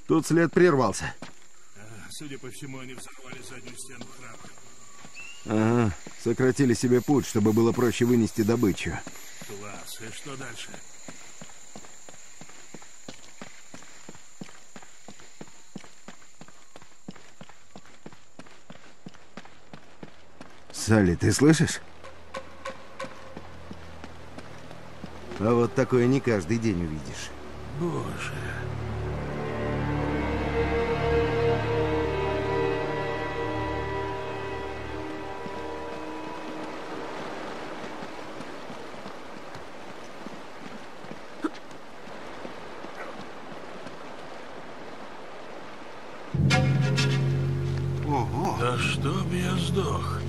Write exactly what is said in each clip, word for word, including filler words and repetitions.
Тут след прервался. Судя по всему, они взорвали заднюю стену храма. Ага, сократили себе путь, чтобы было проще вынести добычу. Класс. И что дальше? Салли, ты слышишь? А вот такое не каждый день увидишь. Боже. Ого! Да чтоб я сдох.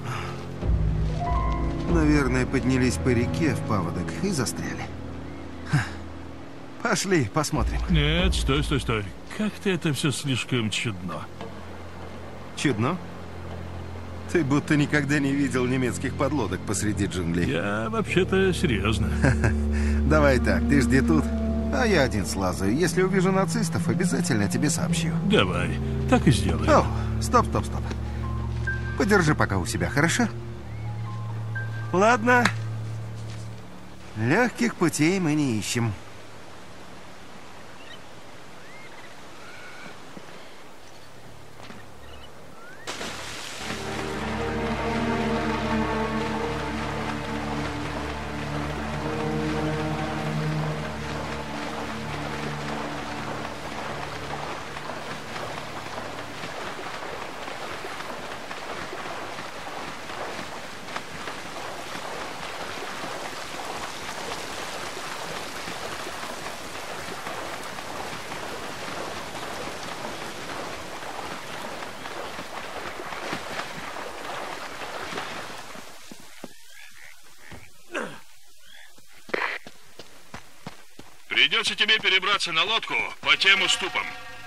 Наверное, поднялись по реке в паводок и застряли. Ха. Пошли, посмотрим. Нет, стой, стой, стой. Как-то это все слишком чудно. Чудно? Ты будто никогда не видел немецких подлодок посреди джунглей. Я вообще-то серьезно. Давай так, ты жди тут, а я один слазаю. Если увижу нацистов, обязательно тебе сообщу. Давай, так и сделаем. О, стоп, стоп, стоп. Подержи пока у себя, хорошо? Ладно. Легких путей мы не ищем. Придется тебе перебраться на лодку по тем уступам.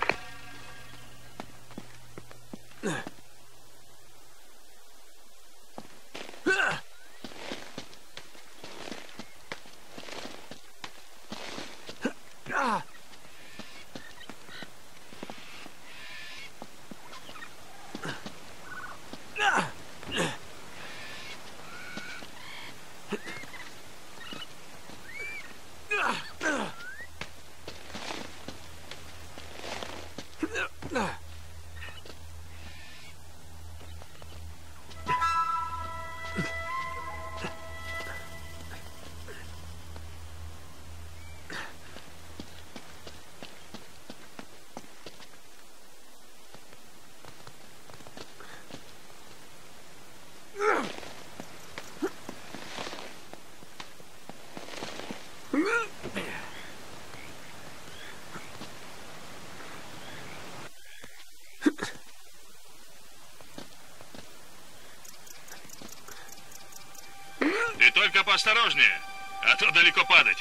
Ты только поосторожнее, а то далеко падать.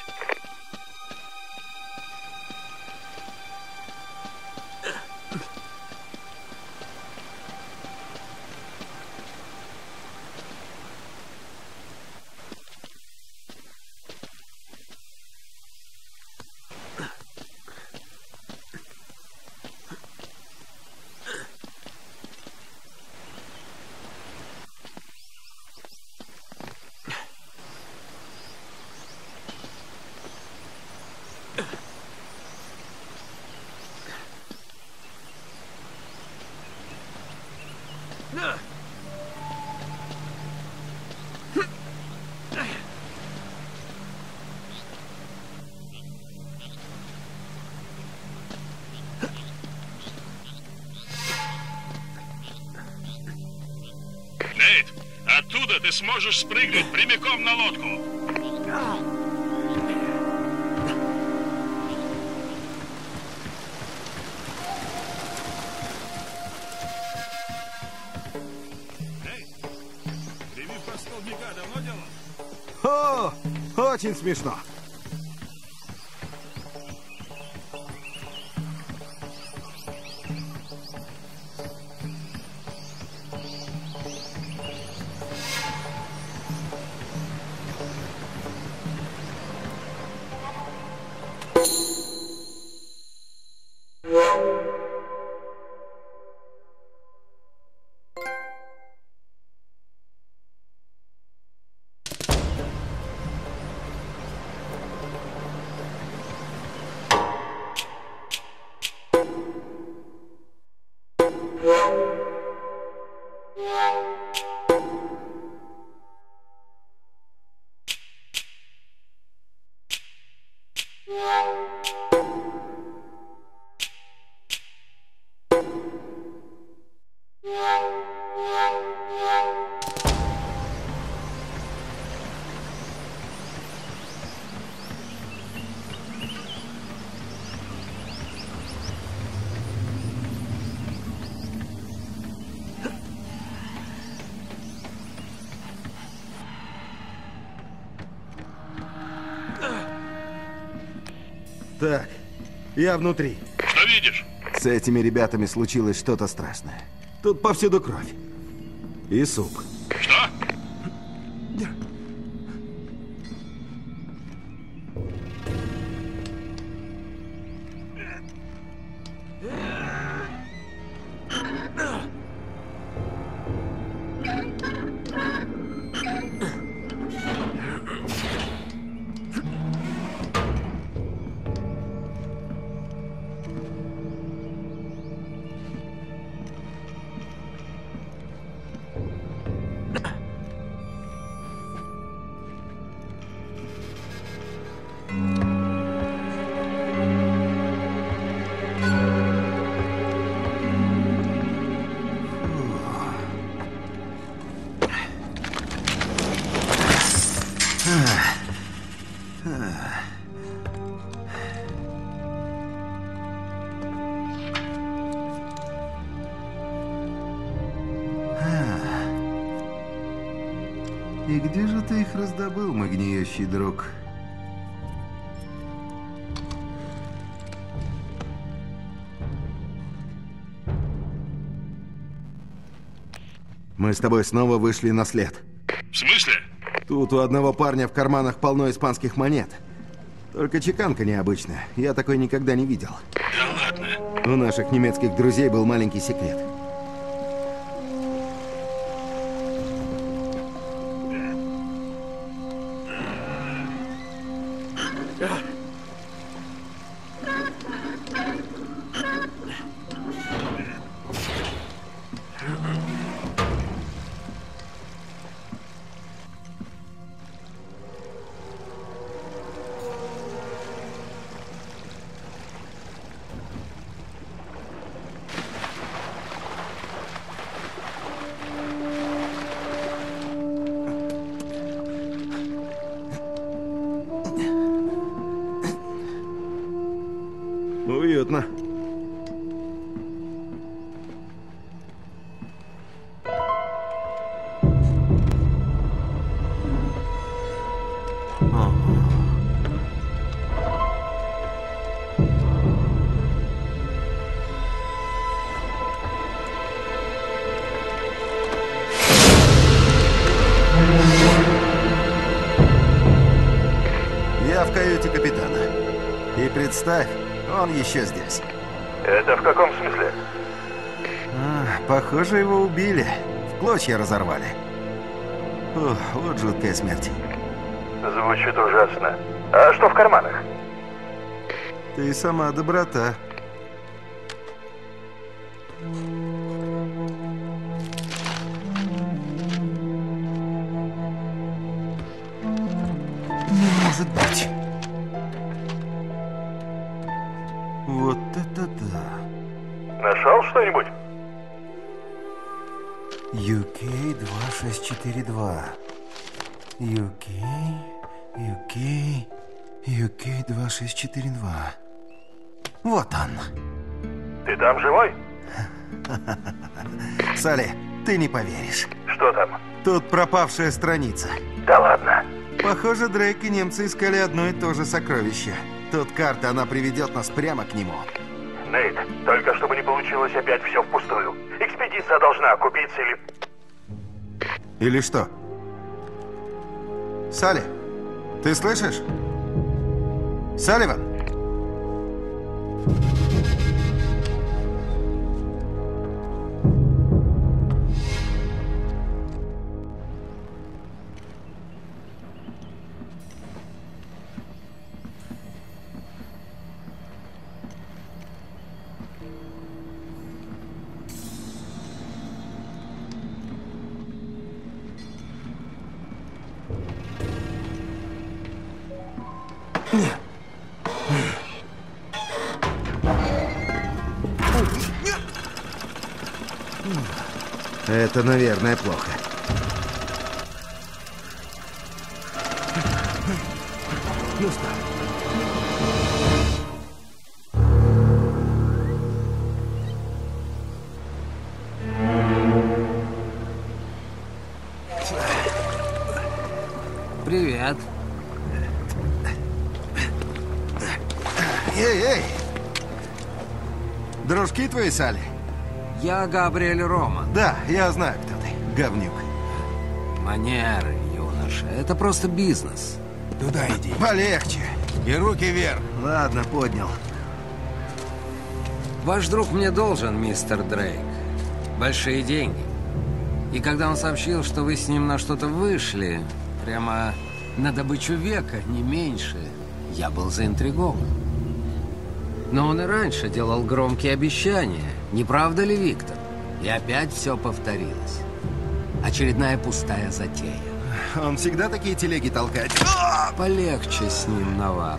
Нейт, оттуда ты сможешь спрыгнуть прямиком на лодку. Нейт, прививка столбняка давно делал? О, очень смешно. Yeah. Так, я внутри. Что видишь? С этими ребятами случилось что-то страшное. Тут повсюду кровь. И суп. Что? И где же ты их раздобыл, мой гниющий друг? Мы с тобой снова вышли на след. В смысле? Тут у одного парня в карманах полно испанских монет. Только чеканка необычная. Я такой никогда не видел. Да ладно. У наших немецких друзей был маленький секрет. Уютно. Я в каюте капитана. И представь, он еще здесь. Это в каком смысле? А, похоже, его убили. В клочья разорвали. Фух, вот жуткая смерть. Звучит ужасно. А что в карманах? Ты сама доброта. Не может быть. Вот это да. Нашел что-нибудь? ю кей два шесть четыре два. ю кей, ю кей, ю кей два шесть четыре два. Вот он. Ты там живой? Салли, ты не поверишь. Что там? Тут пропавшая страница. Да ладно. Похоже, Дрейк и немцы искали одно и то же сокровище. Тут карта, она приведет нас прямо к нему. Нейт, только чтобы не получилось опять все впустую. Экспедиция должна окупиться или... Или что? Салли, ты слышишь? Салливан? Это, наверное, плохо. Ну что? Привет. Эй, эй! Дружки твои, Салли? Я Габриэль Роман. Да, я знаю, кто ты, говнюк. Манеры, юноша. Это просто бизнес. Туда иди. Полегче. И руки вверх. Ладно, поднял. Ваш друг мне должен, мистер Дрейк. Большие деньги. И когда он сообщил, что вы с ним на что-то вышли, прямо на добычу века, не меньше, я был заинтригован. Но он и раньше делал громкие обещания. Не правда ли, Виктор? И опять все повторилось. Очередная пустая затея. Он всегда такие телеги толкает. Полегче с ним, Наварро.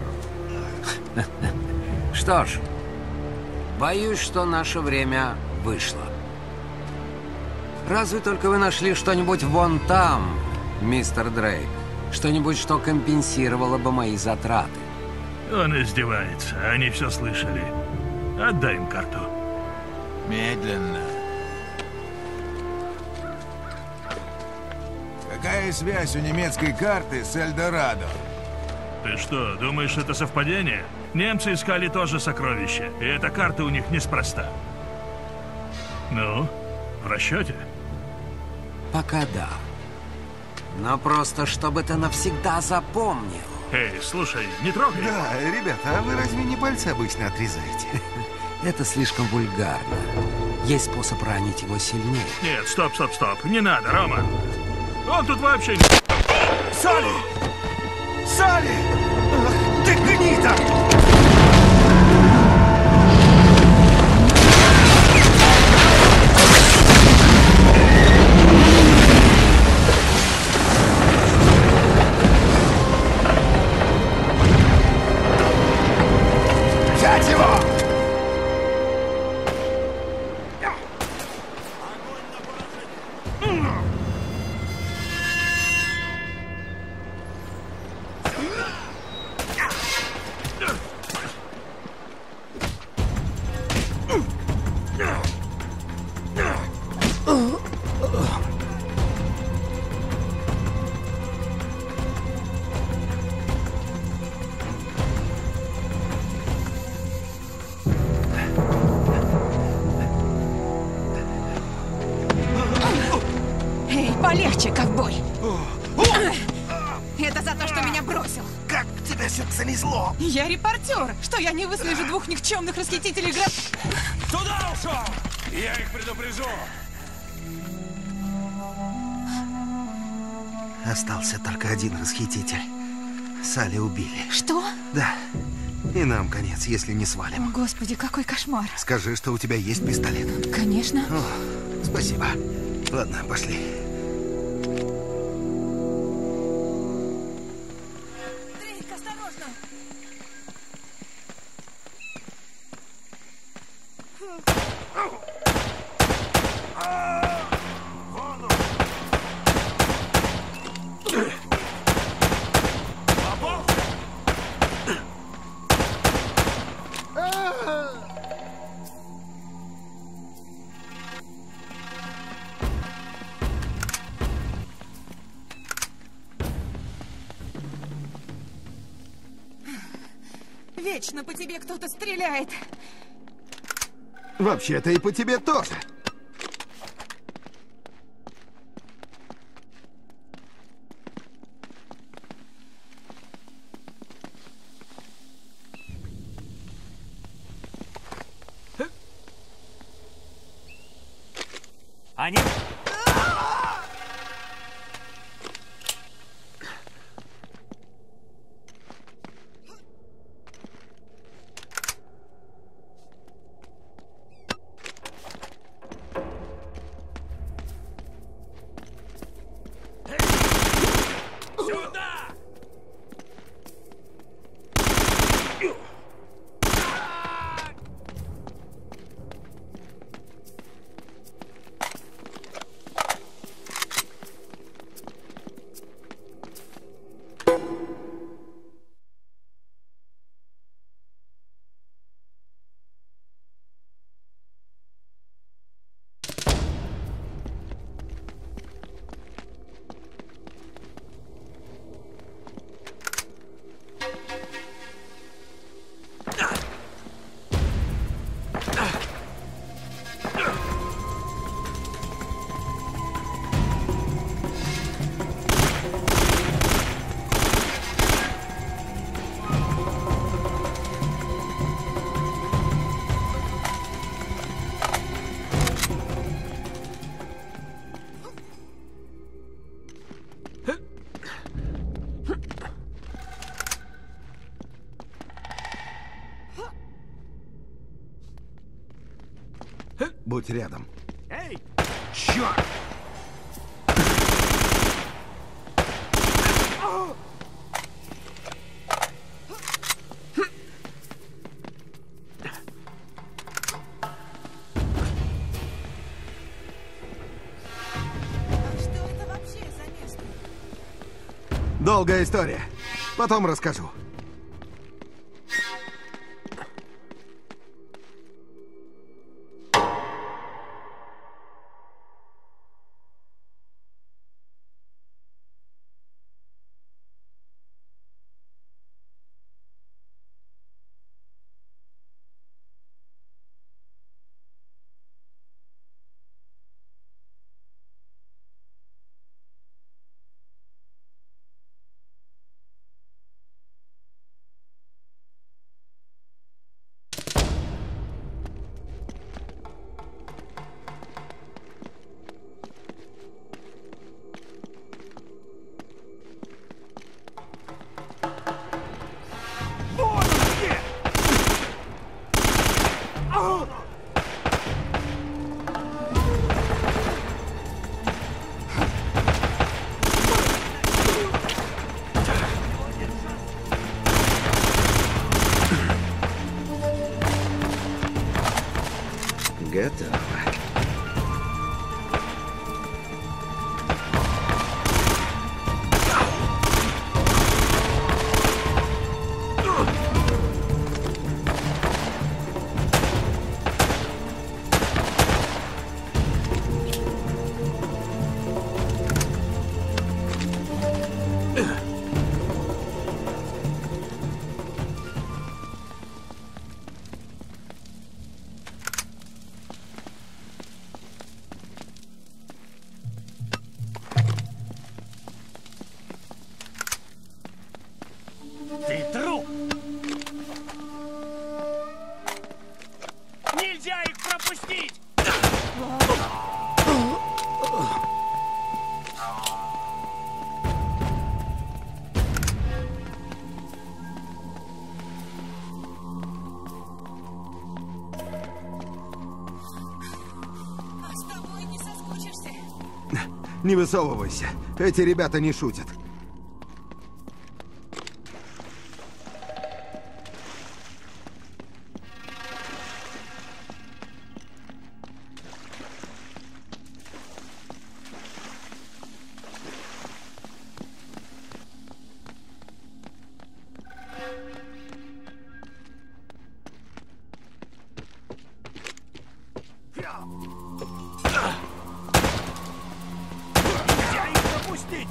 Что ж, боюсь, что наше время вышло. Разве только вы нашли что-нибудь вон там, мистер Дрейк? Что-нибудь, что компенсировало бы мои затраты? Он издевается, они все слышали. Отдай им карту. Медленно. Какая связь у немецкой карты с Эльдорадо? Ты что, думаешь, это совпадение? Немцы искали тоже сокровища, и эта карта у них неспроста. Ну, в расчете? Пока да. Но просто, чтобы ты навсегда запомнил. Эй, слушай, не трогай. Да, ребята, а вы разве не пальцы обычно отрезаете? Это слишком вульгарно. Есть способ ранить его сильнее. Нет, стоп, стоп, стоп. Не надо, Рома. Он тут вообще не... Салли! Салли! Ах, ты гнида! Взять его! Эй, полегче, ковбой. Это за то, что меня бросил. Как тебя сюда занесло? Я репортер. Что, я не выслежу двух никчемных расхитителей граб... Туда ушел! Я их предупрежу! Остался только один расхититель. Салли убили. Что? Да. И нам конец, если не свалим. О, Господи, какой кошмар. Скажи, что у тебя есть пистолет. Конечно. О, спасибо. Ладно, пошли. Дрейк, осторожно. Вечно по тебе кто-то стреляет. Вообще-то и по тебе тоже. Они... Будь рядом. Эй! Черт! А что это вообще за место? Долгая история. Потом расскажу. Готово. Ты труп! Нельзя их пропустить! А с тобой не соскучишься. Не высовывайся. Эти ребята не шутят. Нельзя их пропустить!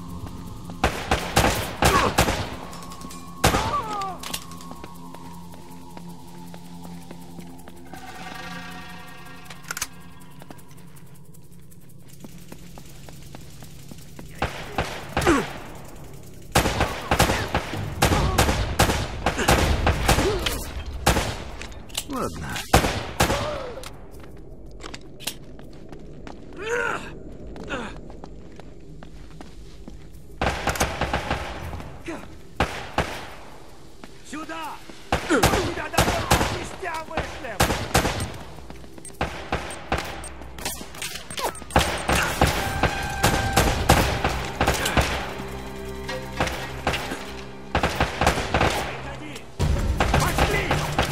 Ладно. Сюда! У тебя довольно кистя вышлем! Выходи! Пошли!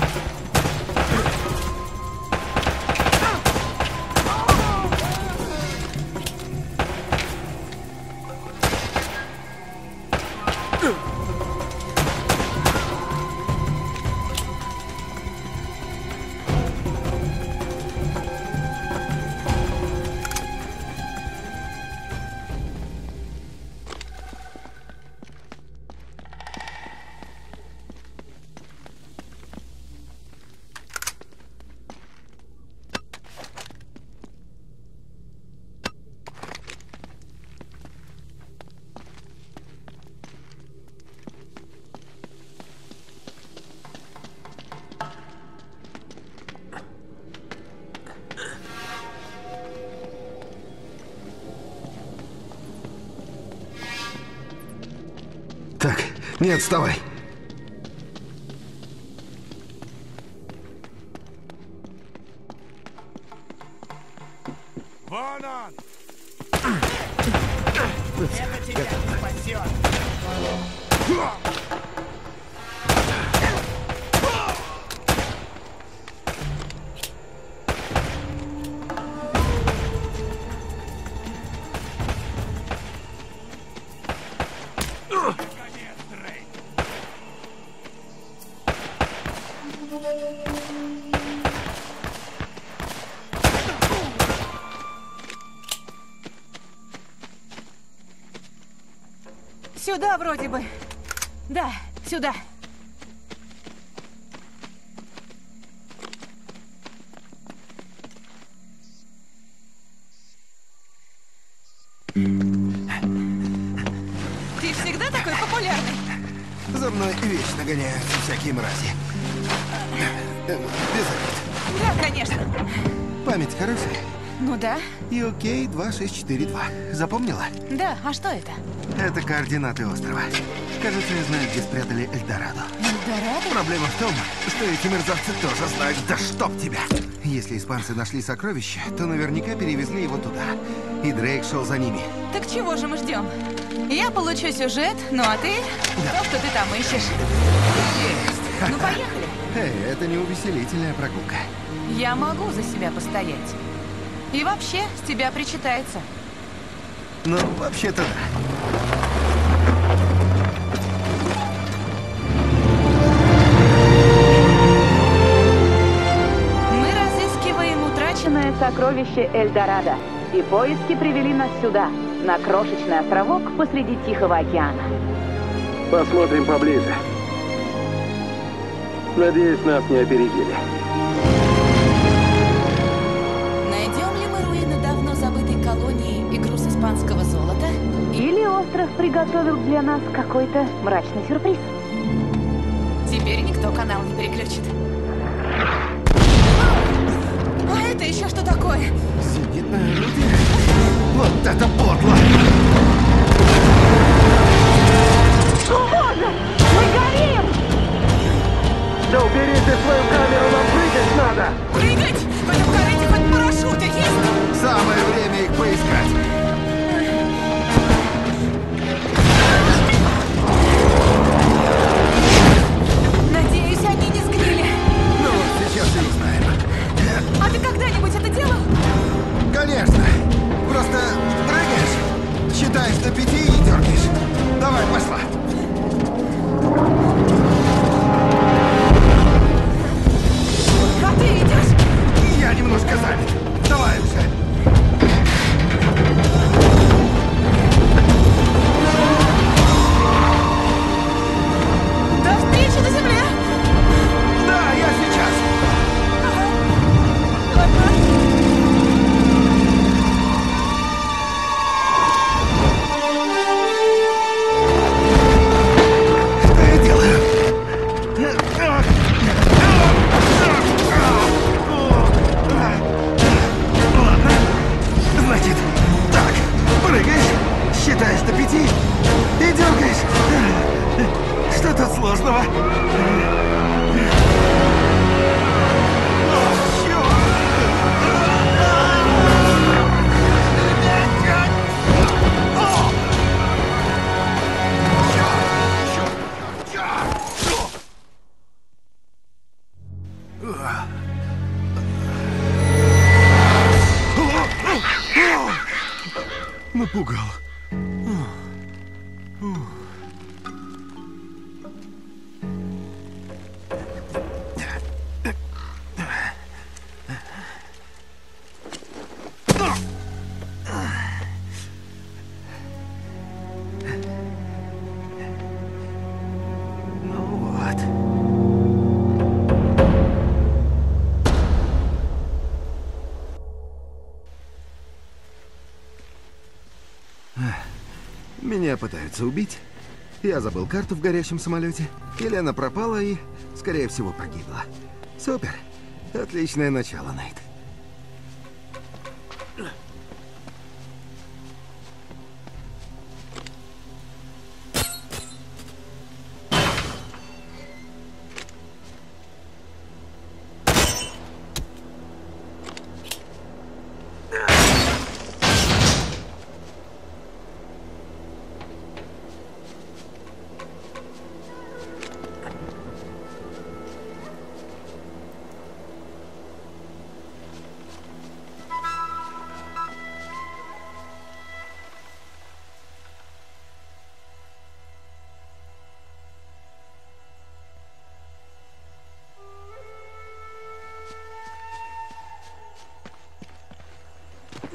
Так, не отставай. Это тебя спасет. Сюда вроде бы. Да, сюда. Ты всегда такой популярный? За мной вечно гоняются всякие мрази. Без обид. Да, конечно. Память хорошая? Ну да. ю кей два шесть четыре два. Запомнила? Да, а что это? Это координаты острова. Кажется, я знаю, где спрятали Эльдорадо. Эльдорадо? Проблема в том, что эти мерзавцы тоже знают, да чтоб тебя! Если испанцы нашли сокровище, то наверняка перевезли его туда. И Дрейк шел за ними. Так чего же мы ждем? Я получу сюжет, ну а ты? Да. То, что ты там ищешь. Есть! Ну поехали. Эй, это не увеселительная прогулка. Я могу за себя постоять. И вообще, с тебя причитается. Ну, вообще-то да. Мы разыскиваем утраченное Сокровище Эльдорадо. И поиски привели нас сюда, на крошечный островок посреди Тихого океана. Посмотрим поближе. Надеюсь, нас не опередили. Найдем ли мы руины давно забытой колонии и груз испанского золота? Или остров приготовил для нас какой-то мрачный сюрприз. Теперь никто канал не переключит. А это еще что такое? Зенитное орудие? Вот это подло! О, боже! Мы горим! Да уберите свою камеру, нам прыгать надо! Прыгать? В этом карете хоть парашюты есть? Самое время их поискать. Надеюсь, они не сгнили. Ну вот, сейчас и узнаем. А ты когда-нибудь это делал? Конечно. Просто прыгаешь, считаешь до пяти и дергаешь. Давай, пошла. А ты идешь? Я немножко занят. Давай уже. До встречи на земле. Да, я сейчас. Что я делаю? Ладно. Значит, так. Прыгаешь, считаешь до пяти и дергаешь. Что тут сложного? Напугал. Ну вот. Меня пытаются убить. Я забыл карту в горящем самолете. Елена пропала и, скорее всего, погибла. Супер. Отличное начало, Найт.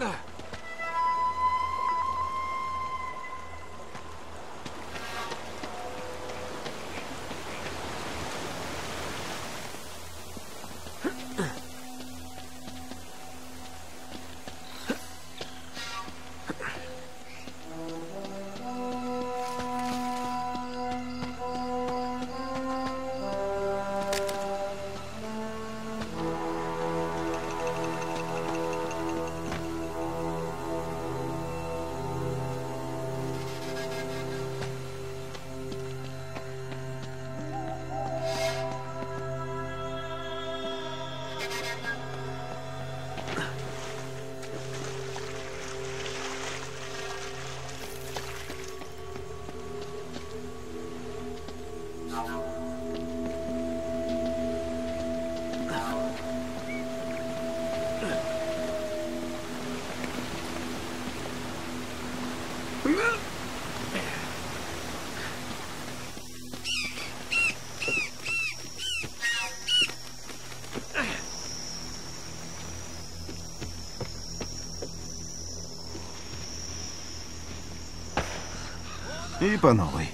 И по новой.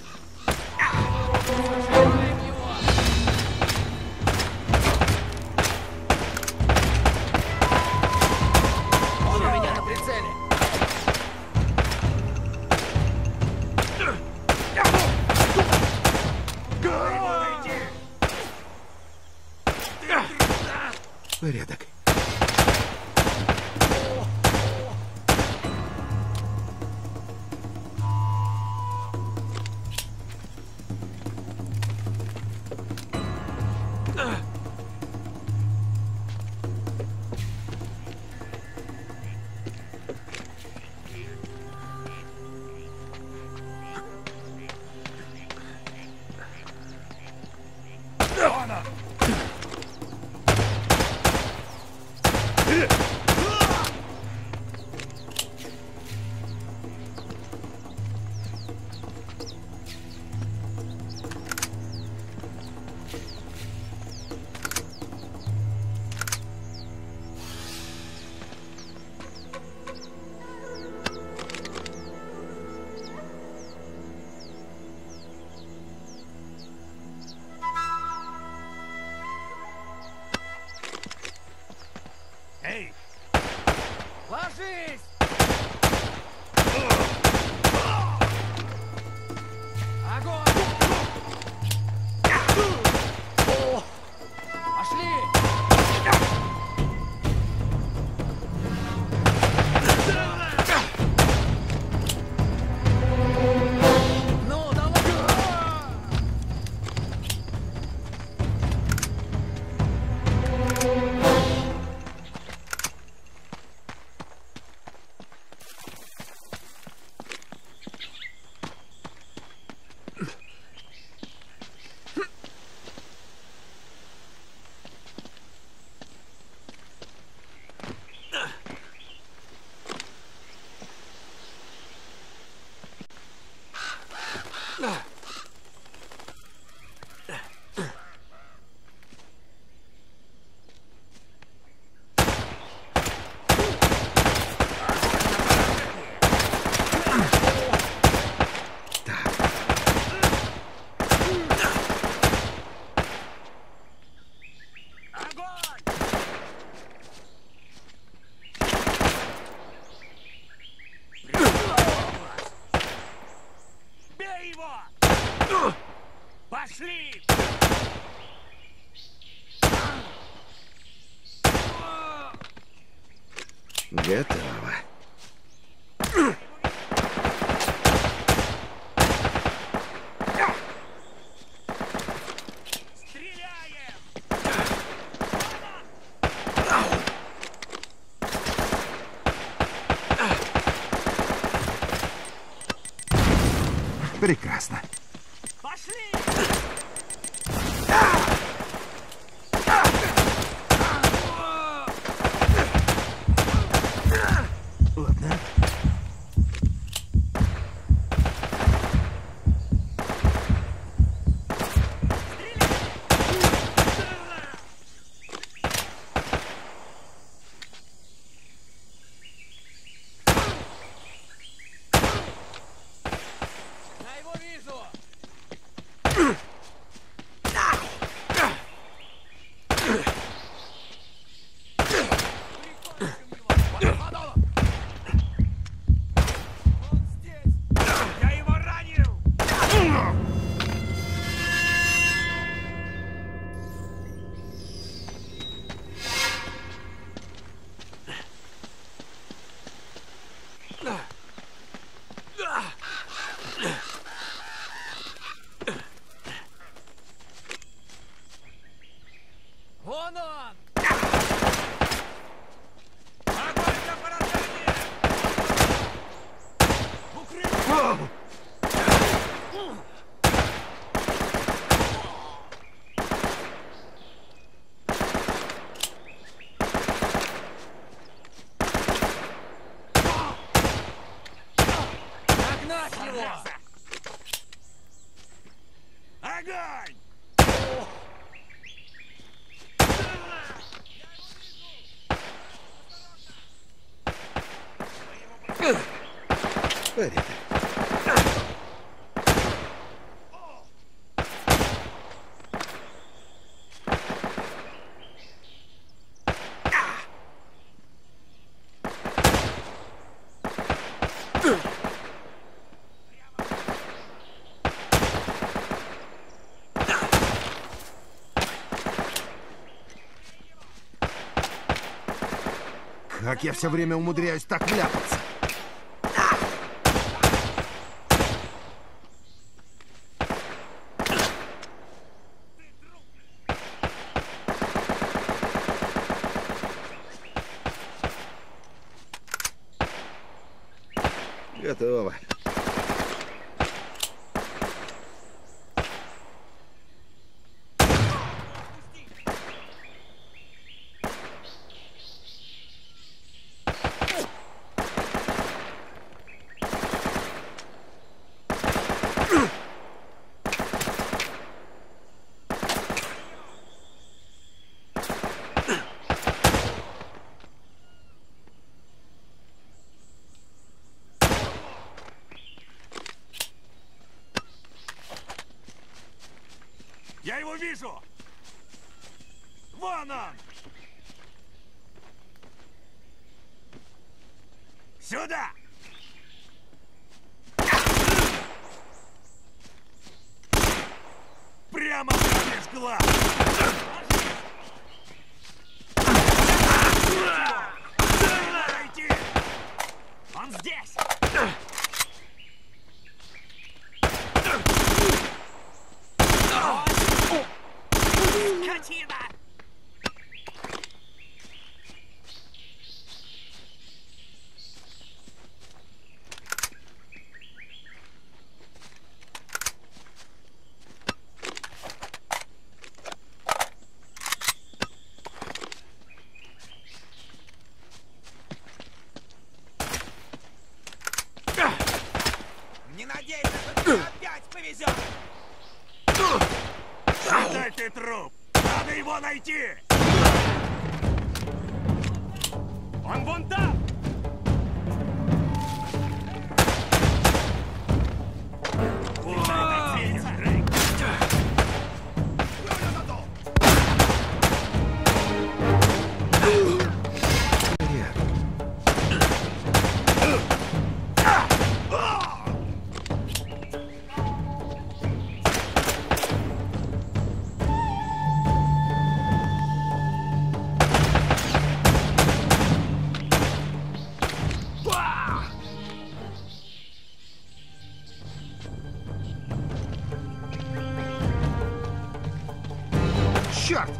Он у меня на прицеле. Порядок. Эй! Ложись! Огонь! Пошли! Ну, давай! Бей его! Пошли! Готово. Стреляем! Прекрасно. Пошли! Ладно. Мать его! Огонь! Порядок. Как я все время умудряюсь так вляпаться? Готово. Я его вижу! Вон он! Сюда! Прямо промеж глаз! Он здесь! Скотина! Не надейся, что тебе опять повезет! Считай ты труп! Надо его найти! Он вон там! Черт!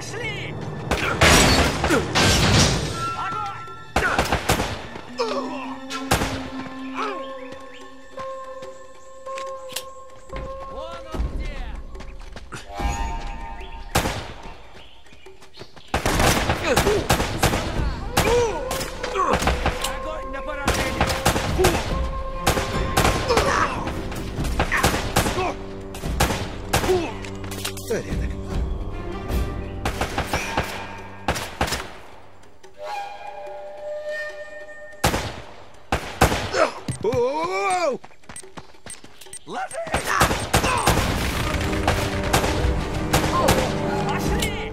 Пошли! Вон он где! Огонь на поражение! Порядок. Оу! Ложись! Пошли!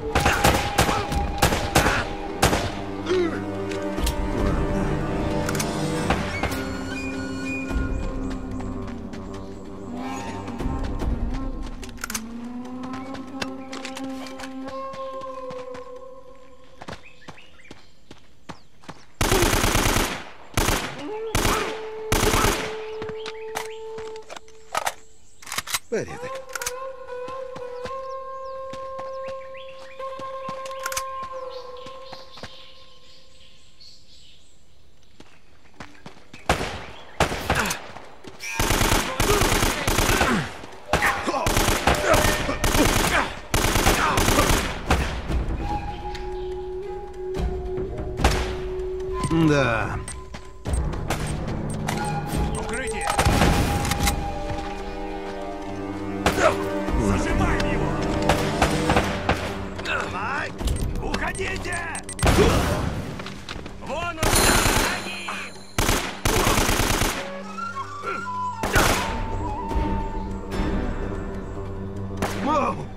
Порядок. Да. Укрытие! Зажимаем его! Давай! Уходите! Вон он! Они! Воу!